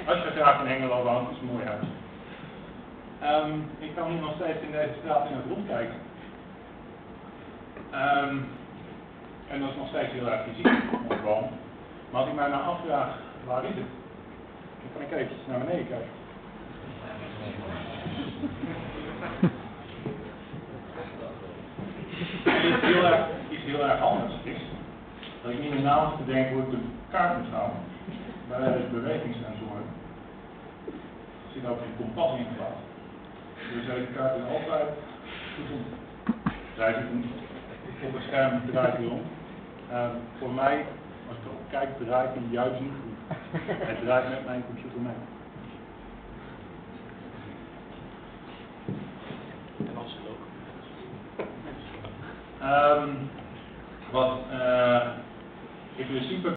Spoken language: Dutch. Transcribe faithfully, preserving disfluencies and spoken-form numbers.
Als je graag in Hengelo woont, is het een mooi huis. Um, ik kan hier nog steeds in deze straat in het rond kijken. Um, en dat is nog steeds heel erg fysiek, mooi wonen. Maar als ik mij nou afvraag, waar is het? Dan kan ik eventjes naar beneden kijken. En iets heel erg, iets heel erg anders is, dat ik niet meer na hoef te denken hoe ik de kaart moet houden. Bij de bewegingssensoren zit ook een kompas ingebouwd. Dus deze kaart is altijd gezond. Zij zit op het scherm, draait hij om. Uh, voor mij, als ik erop kijk, draait hij juist niet goed. Hij draait met mijn computer mee. En als ook. Um, wat uh, in principe